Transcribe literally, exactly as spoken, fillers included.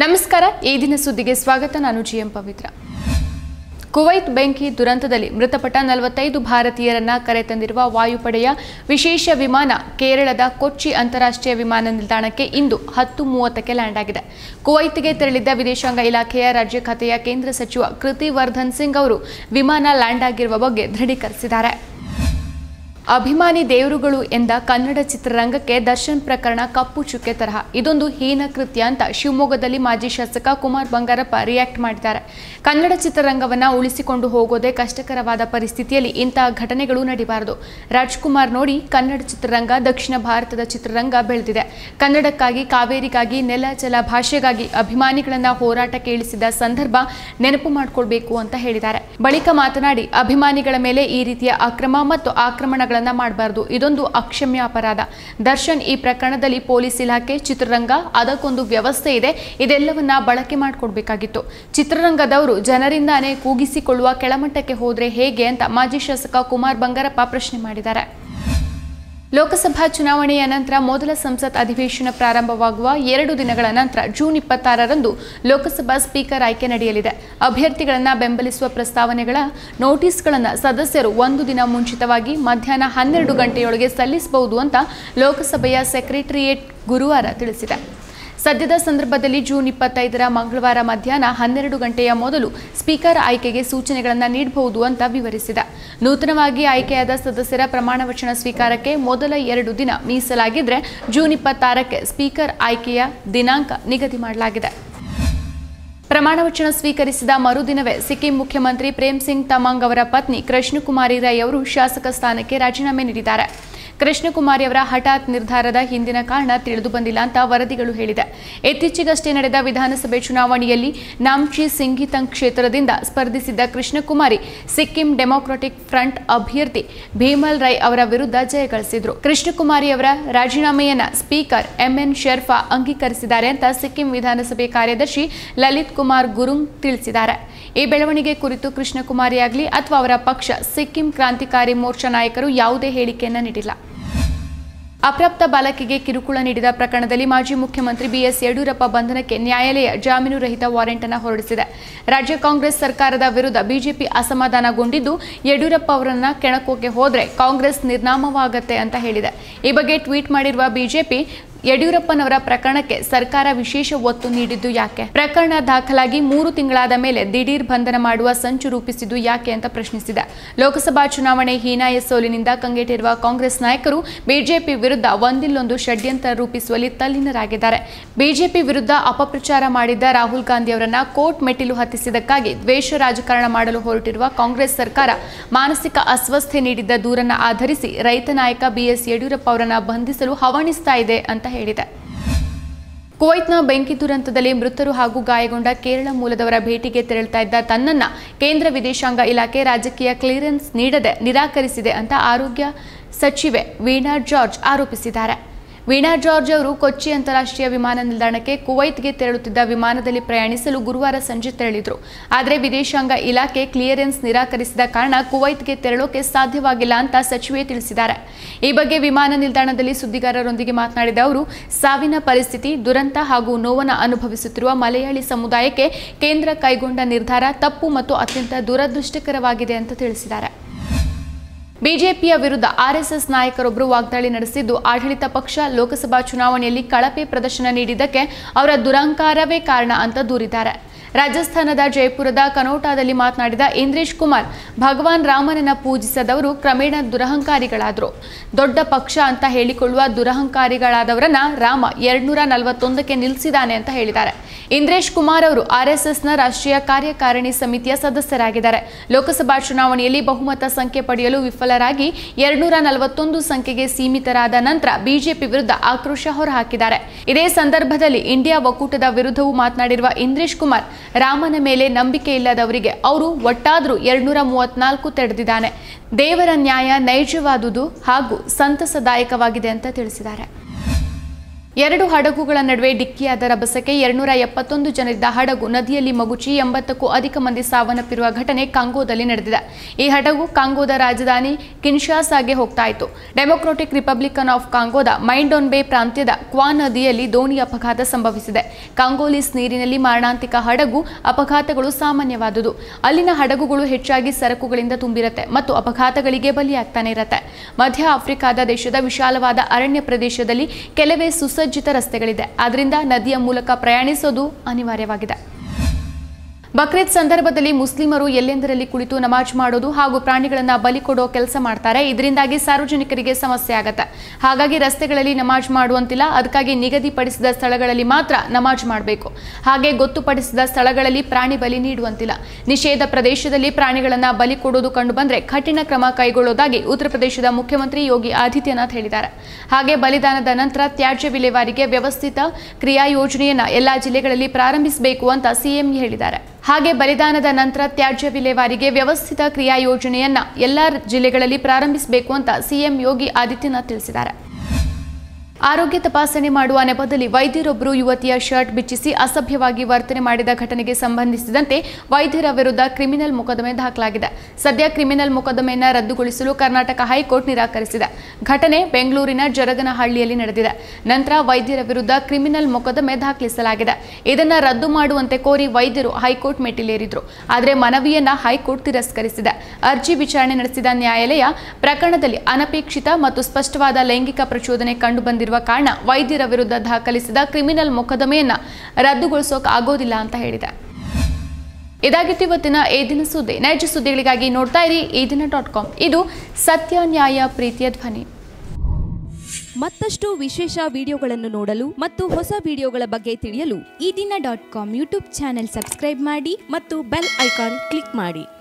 ನಮಸ್ಕಾರ, ಈ ದಿನ ಸುದ್ದಿಗೆ ಸ್ವಾಗತ. ನಾನು ಜಿಎಂ ಪವಿತ್ರ. ಕುವೈತ್ ಬೆಂಕಿ ದುರಂತದಲ್ಲಿ ಮೃತಪಟ್ಟ ನಲವತ್ತೈದು ಭಾರತೀಯರನ್ನ ಕರೆತಂದಿರುವ ವಾಯುಪಡೆಯ ವಿಶೇಷ ವಿಮಾನ ಕೇರಳದ ಕೊಚ್ಚಿ ಅಂತಾರಾಷ್ಟ್ರೀಯ ವಿಮಾನ ನಿಲ್ದಾಣಕ್ಕೆ ಇಂದು ಹತ್ತು ಮೂವತ್ತಕ್ಕೆ ಲ್ಯಾಂಡ್ ಆಗಿದೆ. ಕುವೈತ್ಗೆ ತೆರಳಿದ್ದ ವಿದೇಶಾಂಗ ಇಲಾಖೆಯ ರಾಜ್ಯ ಖಾತೆಯ ಕೇಂದ್ರ ಸಚಿವ ಕೃತಿ ವರ್ಧನ್ ಸಿಂಗ್ ಅವರು ವಿಮಾನ ಲ್ಯಾಂಡ್ ಆಗಿರುವ ಬಗ್ಗೆ ದೃಢೀಕರಿಸಿದ್ದಾರೆ. ಅಭಿಮಾನಿ ದೇವರುಗಳು ಎಂದ ಕನ್ನಡ ಚಿತ್ರರಂಗಕ್ಕೆ ದರ್ಶನ್ ಪ್ರಕರಣ ಕಪ್ಪು ಚುಕ್ಕೆ ತರಹ. ಇದೊಂದು ಹೀನ ಕೃತ್ಯ ಅಂತ ಶಿವಮೊಗ್ಗದಲ್ಲಿ ಮಾಜಿ ಶಾಸಕ ಕುಮಾರ್ ಬಂಗಾರಪ್ಪ ರಿಯಾಕ್ಟ್ ಮಾಡಿದ್ದಾರೆ. ಕನ್ನಡ ಚಿತ್ರರಂಗವನ್ನ ಉಳಿಸಿಕೊಂಡು ಹೋಗೋದೇ ಕಷ್ಟಕರವಾದ ಪರಿಸ್ಥಿತಿಯಲ್ಲಿ ಇಂತಹ ಘಟನೆಗಳು ನಡೀಬಾರದು. ರಾಜ್ಕುಮಾರ್ ನೋಡಿ, ಕನ್ನಡ ಚಿತ್ರರಂಗ ದಕ್ಷಿಣ ಭಾರತದ ಚಿತ್ರರಂಗ ಬೆಳೆದಿದೆ. ಕನ್ನಡಕ್ಕಾಗಿ, ಕಾವೇರಿಗಾಗಿ, ನೆಲ ಜಲ ಭಾಷೆಗಾಗಿ ಅಭಿಮಾನಿಗಳನ್ನ ಹೋರಾಟಕ್ಕೆ ಇಳಿಸಿದ ಸಂದರ್ಭ ನೆನಪು ಮಾಡಿಕೊಳ್ಬೇಕು ಅಂತ ಹೇಳಿದ್ದಾರೆ. ಬಳಿಕ ಮಾತನಾಡಿ, ಅಭಿಮಾನಿಗಳ ಮೇಲೆ ಈ ರೀತಿಯ ಅಕ್ರಮ ಮತ್ತು ಆಕ್ರಮಣ ಮಾಡಬಾರದು. ಇದೊಂದು ಅಕ್ಷಮ್ಯ ಅಪರಾಧ. ದರ್ಶನ್ ಈ ಪ್ರಕರಣದಲ್ಲಿ ಪೊಲೀಸ್ ಇಲಾಖೆ, ಚಿತ್ರರಂಗ, ಅದಕ್ಕೊಂದು ವ್ಯವಸ್ಥೆ ಇದೆ. ಇದೆಲ್ಲವನ್ನ ಬಳಕೆ ಮಾಡಿಕೊಡ್ಬೇಕಾಗಿತ್ತು. ಚಿತ್ರರಂಗದವರು ಜನರಿಂದಾನೇ ಕೂಗಿಸಿಕೊಳ್ಳುವ ಕೆಳಮಟ್ಟಕ್ಕೆ ಹೋದ್ರೆ ಹೇಗೆ ಅಂತ ಮಾಜಿ ಶಾಸಕ ಕುಮಾರ್ ಬಂಗಾರಪ್ಪ ಪ್ರಶ್ನೆ ಮಾಡಿದ್ದಾರೆ. ಲೋಕಸಭಾ ಚುನಾವಣೆಯ ನಂತರ ಮೊದಲ ಸಂಸತ್ ಅಧಿವೇಶನ ಪ್ರಾರಂಭವಾಗುವ ಎರಡು ದಿನಗಳ ನಂತರ ಜೂನ್ ಇಪ್ಪತ್ತಾರರಂದು ಲೋಕಸಭಾ ಸ್ಪೀಕರ್ ಆಯ್ಕೆ ನಡೆಯಲಿದೆ. ಅಭ್ಯರ್ಥಿಗಳನ್ನು ಬೆಂಬಲಿಸುವ ಪ್ರಸ್ತಾವನೆಗಳ ನೋಟಿಸ್ಗಳನ್ನು ಸದಸ್ಯರು ಒಂದು ದಿನ ಮುಂಚಿತವಾಗಿ ಮಧ್ಯಾಹ್ನ ಹನ್ನೆರಡು ಗಂಟೆಯೊಳಗೆ ಸಲ್ಲಿಸಬಹುದು ಅಂತ ಲೋಕಸಭೆಯ ಸೆಕ್ರೆಟರಿಯೇಟ್ ಗುರುವಾರ ತಿಳಿಸಿದೆ. ಸದ್ಯದ ಸಂದರ್ಭದಲ್ಲಿ ಜೂನ್ ಇಪ್ಪತ್ತೈದರ ಮಂಗಳವಾರ ಮಧ್ಯಾಹ್ನ ಹನ್ನೆರಡು ಗಂಟೆಯ ಮೊದಲು ಸ್ಪೀಕರ್ ಆಯ್ಕೆಗೆ ಸೂಚನೆಗಳನ್ನು ನೀಡಬಹುದು ಅಂತ ವಿವರಿಸಿದೆ. ನೂತನವಾಗಿ ಆಯ್ಕೆಯಾದ ಸದಸ್ಯರ ಪ್ರಮಾಣ ವಚನ ಸ್ವೀಕಾರಕ್ಕೆ ಮೊದಲ ಎರಡು ದಿನ ಮೀಸಲಾಗಿದ್ರೆ ಜೂನ್ ಇಪ್ಪತ್ತಾರಕ್ಕೆ ಸ್ಪೀಕರ್ ಆಯ್ಕೆಯ ದಿನಾಂಕ ನಿಗದಿ ಮಾಡಲಾಗಿದೆ. ಪ್ರಮಾಣ ವಚನ ಸ್ವೀಕರಿಸಿದ ಮರುದಿನವೇ ಸಿಕ್ಕಿಂ ಮುಖ್ಯಮಂತ್ರಿ ಪ್ರೇಮ್ ಸಿಂಗ್ ತಮಾಂಗ್ ಅವರ ಪತ್ನಿ ಕೃಷ್ಣಕುಮಾರಿ ರೈ ಅವರು ಶಾಸಕ ಸ್ಥಾನಕ್ಕೆ ರಾಜೀನಾಮೆ ನೀಡಿದ್ದಾರೆ. ಕೃಷ್ಣಕುಮಾರಿ ಅವರ ಹಠಾತ್ ನಿರ್ಧಾರದ ಹಿಂದಿನ ಕಾರಣ ತಿಳಿದು ಬಂದಿಲ್ಲ ಅಂತ ವರದಿಗಳು ಹೇಳಿದೆ. ಇತ್ತೀಚೆಗಷ್ಟೇ ನಡೆದ ವಿಧಾನಸಭೆ ಚುನಾವಣೆಯಲ್ಲಿ ನಾಮ್ಚಿ ಸಿಂಘಿತಂಗ್ ಕ್ಷೇತ್ರದಿಂದ ಸ್ಪರ್ಧಿಸಿದ್ದ ಕೃಷ್ಣಕುಮಾರಿ ಸಿಕ್ಕಿಂ ಡೆಮೊಕ್ರಾಟಿಕ್ ಫ್ರಂಟ್ ಅಭ್ಯರ್ಥಿ ಭೀಮಲ್ ರೈ ಅವರ ವಿರುದ್ಧ ಜಯಗಳಿಸಿದ್ರು. ಕೃಷ್ಣಕುಮಾರಿ ಅವರ ರಾಜೀನಾಮೆಯನ್ನ ಸ್ಪೀಕರ್ ಎಂಎನ್ ಶೆರ್ಫಾ ಅಂಗೀಕರಿಸಿದ್ದಾರೆ ಅಂತ ಸಿಕ್ಕಿಂ ವಿಧಾನಸಭೆ ಕಾರ್ಯದರ್ಶಿ ಲಲಿತ್ ಕುಮಾರ್ ಗುರುಂಗ್ ತಿಳಿಸಿದ್ದಾರೆ. ಈ ಬೆಳವಣಿಗೆ ಕುರಿತು ಕೃಷ್ಣಕುಮಾರಿ ಆಗಲಿ ಅಥವಾ ಅವರ ಪಕ್ಷ ಸಿಕ್ಕಿಂ ಕ್ರಾಂತಿಕಾರಿ ಮೋರ್ಚಾ ನಾಯಕರು ಯಾವುದೇ ಹೇಳಿಕೆಯನ್ನ ನೀಡಿಲ್ಲ. ಅಪ್ರಾಪ್ತ ಬಾಲಕಿಗೆ ಕಿರುಕುಳ ನೀಡಿದ ಪ್ರಕರಣದಲ್ಲಿ ಮಾಜಿ ಮುಖ್ಯಮಂತ್ರಿ ಬಿಎಸ್ ಯಡಿಯೂರಪ್ಪ ಬಂಧನಕ್ಕೆ ನ್ಯಾಯಾಲಯ ಜಾಮೀನು ರಹಿತ ವಾರೆಂಟ್ ಅನ್ನು ಹೊರಡಿಸಿದೆ. ರಾಜ್ಯ ಕಾಂಗ್ರೆಸ್ ಸರ್ಕಾರದ ವಿರುದ್ಧ ಬಿಜೆಪಿ ಅಸಮಾಧಾನಗೊಂಡಿದ್ದು, ಯಡಿಯೂರಪ್ಪ ಅವರನ್ನ ಕೆಣಕೋಕೆ ಹೋದ್ರೆ ಕಾಂಗ್ರೆಸ್ ನಿರ್ನಾಮವಾಗತ್ತೆ ಅಂತ ಹೇಳಿದೆ. ಈ ಬಗ್ಗೆ ಟ್ವೀಟ್ ಮಾಡಿರುವ ಬಿಜೆಪಿ, ಯಡಿಯೂರಪ್ಪನವರ ಪ್ರಕರಣಕ್ಕೆ ಸರ್ಕಾರ ವಿಶೇಷ ಒತ್ತು ನೀಡಿದ್ದು ಯಾಕೆ? ಪ್ರಕರಣ ದಾಖಲಾಗಿ ಮೂರು ತಿಂಗಳಾದ ಮೇಲೆ ದಿಢೀರ್ ಬಂಧನ ಮಾಡುವ ಸಂಚು ರೂಪಿಸಿದ್ದು ಯಾಕೆ ಅಂತ ಪ್ರಶ್ನಿಸಿದೆ. ಲೋಕಸಭಾ ಚುನಾವಣೆ ಹೀನಾಯ ಸೋಲಿನಿಂದ ಕಂಗೆಟ್ಟಿರುವ ಕಾಂಗ್ರೆಸ್ ನಾಯಕರು ಬಿಜೆಪಿ ವಿರುದ್ಧ ಒಂದಿಲ್ಲೊಂದು ಷಡ್ಯಂತ್ರ ರೂಪಿಸುವಲ್ಲಿ ತಲ್ಲೀನರಾಗಿದ್ದಾರೆ. ಬಿಜೆಪಿ ವಿರುದ್ಧ ಅಪಪ್ರಚಾರ ಮಾಡಿದ್ದ ರಾಹುಲ್ ಗಾಂಧಿ ಅವರನ್ನ ಕೋರ್ಟ್ ಮೆಟ್ಟಿಲು ಹತ್ತಿಸಿದ್ದಕ್ಕಾಗಿ ದ್ವೇಷ ರಾಜಕಾರಣ ಮಾಡಲು ಹೊರಟಿರುವ ಕಾಂಗ್ರೆಸ್ ಸರ್ಕಾರ ಮಾನಸಿಕ ಅಸ್ವಸ್ಥೆ ನೀಡಿದ್ದ ದೂರನ್ನ ಆಧರಿಸಿ ರೈತ ನಾಯಕ ಬಿಎಸ್ ಯಡಿಯೂರಪ್ಪ ಅವರನ್ನ ಬಂಧಿಸಲು ಹವಣಿಸ್ತಾ ಇದೆ ಅಂತ ಹೇಳಿದೆ. ಕುವೈತ್ನ ಬೆಂಕಿ ದುರಂತದಲ್ಲಿ ಮೃತರು ಹಾಗೂ ಗಾಯಗೊಂಡ ಕೇರಳ ಮೂಲದವರ ಭೇಟಿಗೆ ತೆರಳುತ್ತಾ ಇದ್ದ ತನ್ನನ್ನ ಕೇಂದ್ರ ವಿದೇಶಾಂಗ ಇಲಾಖೆ ರಾಜಕೀಯ ಕ್ಲಿಯರೆನ್ಸ್ ನೀಡದೆ ನಿರಾಕರಿಸಿದೆ ಅಂತ ಆರೋಗ್ಯ ಸಚಿವೆ ವೀಣಾ ಜಾರ್ಜ್ ಆರೋಪಿಸಿದ್ದಾರೆ. ವೀಣಾ ಜಾರ್ಜ್ ಅವರು ಕೊಚ್ಚಿ ಅಂತಾರಾಷ್ಟ್ರೀಯ ವಿಮಾನ ನಿಲ್ದಾಣಕ್ಕೆ ಕುವೈತ್ಗೆ ತೆರಳುತ್ತಿದ್ದ ವಿಮಾನದಲ್ಲಿ ಪ್ರಯಾಣಿಸಲು ಗುರುವಾರ ಸಂಜೆ ತೆರಳಿದ್ರು. ಆದರೆ ವಿದೇಶಾಂಗ ಇಲಾಖೆ ಕ್ಲಿಯರೆನ್ಸ್ ನಿರಾಕರಿಸಿದ ಕಾರಣ ಕುವೈತ್ಗೆ ತೆರಳೋಕೆ ಸಾಧ್ಯವಾಗಿಲ್ಲ ಅಂತ ಸಚಿವೆ ತಿಳಿಸಿದ್ದಾರೆ. ಈ ಬಗ್ಗೆ ವಿಮಾನ ನಿಲ್ದಾಣದಲ್ಲಿ ಸುದ್ದಿಗಾರರೊಂದಿಗೆ ಮಾತನಾಡಿದ ಅವರು, ಸಾವಿನ ಪರಿಸ್ಥಿತಿ, ದುರಂತ ಹಾಗೂ ನೋವನ್ನು ಅನುಭವಿಸುತ್ತಿರುವ ಮಲಯಾಳಿ ಸಮುದಾಯಕ್ಕೆ ಕೇಂದ್ರ ಕೈಗೊಂಡ ನಿರ್ಧಾರ ತಪ್ಪು ಮತ್ತು ಅತ್ಯಂತ ದುರದೃಷ್ಟಕರವಾಗಿದೆ ಅಂತ ತಿಳಿಸಿದ್ದಾರೆ. ಬಿಜೆಪಿಯ ವಿರುದ್ಧ ಆರ್ಎಸ್ಎಸ್ ನಾಯಕರೊಬ್ಬರು ವಾಗ್ದಾಳಿ ನಡೆಸಿದ್ದು, ಆಡಳಿತ ಪಕ್ಷ ಲೋಕಸಭಾ ಚುನಾವಣೆಯಲ್ಲಿ ಕಳಪೆ ಪ್ರದರ್ಶನ ನೀಡಿದ್ದಕ್ಕೆ ಅವರ ದುರಂಕಾರವೇ ಕಾರಣ ಅಂತ ದೂರಿದ್ದಾರೆ. ರಾಜಸ್ಥಾನದ ಜೈಪುರದ ಕನೋಟಾದಲ್ಲಿ ಮಾತನಾಡಿದ ಇಂದ್ರೇಶ್ ಕುಮಾರ್, ಭಗವಾನ್ ರಾಮನನ್ನ ಪೂಜಿಸದವರು ಕ್ರಮೇಣ ದುರಹಂಕಾರಿಗಳಾದರು. ದೊಡ್ಡ ಪಕ್ಷ ಅಂತ ಹೇಳಿಕೊಳ್ಳುವ ದುರಹಂಕಾರಿಗಳಾದವರನ್ನ ರಾಮ ಎರಡ್ನೂರ ನಲವತ್ತೊಂದಕ್ಕೆ ನಿಲ್ಲಿಸಿದ್ದಾನೆ ಅಂತ ಹೇಳಿದ್ದಾರೆ. ಇಂದ್ರೇಶ್ ಕುಮಾರ್ ಅವರು ಆರ್ಎಸ್ಎಸ್ನ ರಾಷ್ಟ್ರೀಯ ಕಾರ್ಯಕಾರಿಣಿ ಸಮಿತಿಯ ಸದಸ್ಯರಾಗಿದ್ದಾರೆ. ಲೋಕಸಭಾ ಚುನಾವಣೆಯಲ್ಲಿ ಬಹುಮತ ಸಂಖ್ಯೆ ಪಡೆಯಲು ವಿಫಲರಾಗಿ ಎರಡ್ನೂರ ನಲವತ್ತೊಂದು ಸಂಖ್ಯೆಗೆ ಸೀಮಿತರಾದ ನಂತರ ಬಿಜೆಪಿ ವಿರುದ್ಧ ಆಕ್ರೋಶ ಹೊರಹಾಕಿದ್ದಾರೆ. ಇದೇ ಸಂದರ್ಭದಲ್ಲಿ ಇಂಡಿಯಾ ಒಕ್ಕೂಟದ ವಿರುದ್ಧವೂ ಮಾತನಾಡಿರುವ ಇಂದ್ರೇಶ್ ಕುಮಾರ್, ರಾಮನ ಮೇಲೆ ನಂಬಿಕೆ ಇಲ್ಲದವರಿಗೆ ಅವರು ಒಟ್ಟಾದ್ರೂ ಎರಡ್ನೂರ ಮೂವತ್ನಾಲ್ಕು ತೆರೆದಿದ್ದಾನೆ. ದೇವರ ನ್ಯಾಯ ನೈಜವಾದುದು ಹಾಗೂ ಸಂತಸದಾಯಕವಾಗಿದೆ ಅಂತ ತಿಳಿಸಿದ್ದಾರೆ. ಎರಡು ಹಡಗುಗಳ ನಡುವೆ ಡಿಕ್ಕಿಯಾದ ರಭಸಕ್ಕೆ ಎರಡ್ನೂರ ಎಪ್ಪತ್ತೊಂದು ಜನರಿದ್ದ ಹಡಗು ನದಿಯಲ್ಲಿ ಮಗುಚಿ ಎಂಬತ್ತಕ್ಕೂ ಅಧಿಕ ಮಂದಿ ಸಾವನ್ನಪ್ಪಿರುವ ಘಟನೆ ಕಾಂಗೋದಲ್ಲಿ ನಡೆದಿದೆ. ಈ ಹಡಗು ಕಾಂಗೋದ ರಾಜಧಾನಿ ಕಿನ್ಶಾಸಾಗೆ ಹೋಗ್ತಾ ಇತ್ತು. ಡೆಮೊಕ್ರಾಟಿಕ್ ರಿಪಬ್ಲಿಕನ್ ಆಫ್ ಕಾಂಗೋದ ಮೈಂಡೋನ್ಬೆ ಪ್ರಾಂತ್ಯದ ಕ್ವಾ ನದಿಯಲ್ಲಿ ದೋಣಿ ಅಪಘಾತ ಸಂಭವಿಸಿದೆ. ಕಾಂಗೋಲಿಸ್ ನೀರಿನಲ್ಲಿ ಮಾರಣಾಂತಿಕ ಹಡಗು ಅಪಘಾತಗಳು ಸಾಮಾನ್ಯವಾದುದು. ಅಲ್ಲಿನ ಹಡಗುಗಳು ಹೆಚ್ಚಾಗಿ ಸರಕುಗಳಿಂದ ತುಂಬಿರುತ್ತೆ ಮತ್ತು ಅಪಘಾತಗಳಿಗೆ ಬಲಿಯಾಗ್ತಾನೆ ಇರುತ್ತೆ. ಮಧ್ಯ ಆಫ್ರಿಕಾದ ದೇಶದ ವಿಶಾಲವಾದ ಅರಣ್ಯ ಪ್ರದೇಶದಲ್ಲಿ ಕೆಲವೇ ಸುಸ ಸಜ್ಜಿತ ರಸ್ತೆಗಳಿದೆ. ಆದ್ದರಿಂದ ನದಿಯ ಮೂಲಕ ಪ್ರಯಾಣಿಸೋದು ಅನಿವಾರ್ಯವಾಗಿದೆ. ಬಕ್ರೀದ್ ಸಂದರ್ಭದಲ್ಲಿ ಮುಸ್ಲಿಮರು ಎಲ್ಲೆಂದರಲ್ಲಿ ಕುಳಿತು ನಮಾಜ್ ಮಾಡೋದು ಹಾಗೂ ಪ್ರಾಣಿಗಳನ್ನು ಬಲಿ ಕೊಡೋ ಕೆಲಸ ಮಾಡ್ತಾರೆ. ಇದರಿಂದಾಗಿ ಸಾರ್ವಜನಿಕರಿಗೆ ಸಮಸ್ಯೆ ಆಗುತ್ತೆ. ಹಾಗಾಗಿ ರಸ್ತೆಗಳಲ್ಲಿ ನಮಾಜ್ ಮಾಡುವಂತಿಲ್ಲ. ಅದಕ್ಕಾಗಿ ನಿಗದಿಪಡಿಸಿದ ಸ್ಥಳಗಳಲ್ಲಿ ಮಾತ್ರ ನಮಾಜ್ ಮಾಡಬೇಕು. ಹಾಗೆ ಗೊತ್ತುಪಡಿಸಿದ ಸ್ಥಳಗಳಲ್ಲಿ ಪ್ರಾಣಿ ಬಲಿ ನೀಡುವಂತಿಲ್ಲ. ನಿಷೇಧ ಪ್ರದೇಶದಲ್ಲಿ ಪ್ರಾಣಿಗಳನ್ನು ಬಲಿ ಕೊಡೋದು ಕಂಡು ಬಂದರೆ ಕಠಿಣ ಕ್ರಮ ಕೈಗೊಳ್ಳೋದಾಗಿ ಉತ್ತರ ಪ್ರದೇಶದ ಮುಖ್ಯಮಂತ್ರಿ ಯೋಗಿ ಆದಿತ್ಯನಾಥ್ ಹೇಳಿದ್ದಾರೆ. ಹಾಗೆ ಬಲಿದಾನದ ನಂತರ ತ್ಯಾಜ್ಯ ವಿಲೇವಾರಿಗೆ ವ್ಯವಸ್ಥಿತ ಕ್ರಿಯಾ ಯೋಜನೆಯನ್ನ ಎಲ್ಲಾ ಜಿಲ್ಲೆಗಳಲ್ಲಿ ಪ್ರಾರಂಭಿಸಬೇಕು ಅಂತ ಸಿಎಂ ಹೇಳಿದ್ದಾರೆ. ಹಾಗೆ ಬಲಿದಾನದ ನಂತರ ತ್ಯಾಜ್ಯ ವಿಲೇವಾರಿಗೆ ವ್ಯವಸ್ಥಿತ ಕ್ರಿಯಾ ಯೋಜನೆಯನ್ನ ಎಲ್ಲಾ ಜಿಲ್ಲೆಗಳಲ್ಲಿ ಪ್ರಾರಂಭಿಸಬೇಕು ಅಂತ ಸಿಎಂ ಯೋಗಿ ಆದಿತ್ಯನಾಥ್ ತಿಳಿಸಿದ್ದಾರೆ. ಆರೋಗ್ಯ ತಪಾಸಣೆ ಮಾಡುವ ನೆಪದಲ್ಲಿ ವೈದ್ಯರೊಬ್ಬರು ಯುವತಿಯ ಶರ್ಟ್ ಬಿಚ್ಚಿಸಿ ಅಸಭ್ಯವಾಗಿ ವರ್ತನೆ ಮಾಡಿದ ಘಟನೆಗೆ ಸಂಬಂಧಿಸಿದಂತೆ ವೈದ್ಯರ ವಿರುದ್ಧ ಕ್ರಿಮಿನಲ್ ಮೊಕದ್ದಮೆ ದಾಖಲಾಗಿದೆ. ಸದ್ಯ ಕ್ರಿಮಿನಲ್ ಮೊಕದ್ದಮೆಯನ್ನು ರದ್ದುಗೊಳಿಸಲು ಕರ್ನಾಟಕ ಹೈಕೋರ್ಟ್ ನಿರಾಕರಿಸಿದೆ. ಘಟನೆ ಬೆಂಗಳೂರಿನ ಜರಗನಹಳ್ಳಿಯಲ್ಲಿ ನಡೆದಿದೆ. ನಂತರ ವೈದ್ಯರ ವಿರುದ್ಧ ಕ್ರಿಮಿನಲ್ ಮೊಕದ್ದಮೆ ದಾಖಲಿಸಲಾಗಿದೆ. ಇದನ್ನು ರದ್ದು ಮಾಡುವಂತೆ ಕೋರಿ ವೈದ್ಯರು ಹೈಕೋರ್ಟ್ ಮೆಟ್ಟಿಲೇರಿದ್ರು. ಆದರೆ ಮನವಿಯನ್ನ ಹೈಕೋರ್ಟ್ ತಿರಸ್ಕರಿಸಿದೆ. ಅರ್ಜಿ ವಿಚಾರಣೆ ನಡೆಸಿದ ನ್ಯಾಯಾಲಯ ಪ್ರಕರಣದಲ್ಲಿ ಅನಪೇಕ್ಷಿತ ಮತ್ತು ಸ್ಪಷ್ಟವಾದ ಲೈಂಗಿಕ ಪ್ರಚೋದನೆ ಕಂಡುಬಂದಿರುವ ಕಾರಣ ವೈದ್ಯರ ವಿರುದ್ಧ ದಾಖಲಿಸಿದ ಕ್ರಿಮಿನಲ್ ಮೊಕದ್ದಮೆಯನ್ನ ರದ್ದುಗೊಳಿಸೋಕೆ ಆಗೋದಿಲ್ಲ ಅಂತ ಹೇಳಿದೆ. ಇದಾಗಿತ್ತು ಇವತ್ತಿನ ಈ ದಿನ ಸುದ್ದಿ. ನೈಜ ಸುದ್ದಿಗಳಿಗಾಗಿ ನೋಡ್ತಾ ಇರಿ ಈ ದಿನ ಡಾಟ್ ಕಾಮ್. ಇದು ಸತ್ಯ, ನ್ಯಾಯ, ಪ್ರೀತಿಯ ಧ್ವನಿ. ಮತ್ತಷ್ಟು ವಿಶೇಷ ವಿಡಿಯೋಗಳನ್ನು ನೋಡಲು ಮತ್ತು ಹೊಸ ವಿಡಿಯೋಗಳ ಬಗ್ಗೆ ತಿಳಿಯಲು Ee Dina dot com YouTube channel subscribe ಮಾಡಿ ಮತ್ತು ಬೆಲ್ ಐಕಾನ್ ಕ್ಲಿಕ್ ಮಾಡಿ.